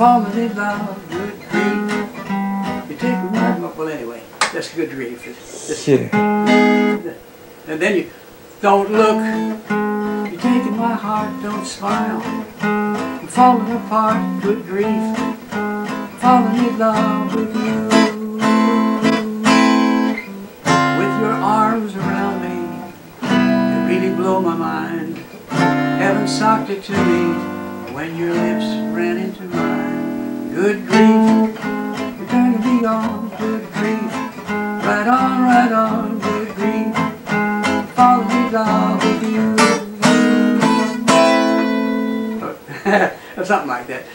falling in love, good grief. You take my, well anyway, that's good grief. And then you, don't look, you're taking my heart, don't smile. I'm falling apart, good grief. Falling in love with you. With your arms around me, you really blow my mind. Heaven socked it to me when your lips ran into mine. Good grief, you're turning me on, good grief. Right on, good grief. Falling in love with you. Or something like that.